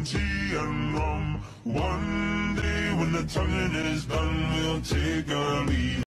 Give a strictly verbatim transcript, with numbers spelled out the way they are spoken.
some tea and rum. One day when the tonguing is done, we'll take our leave.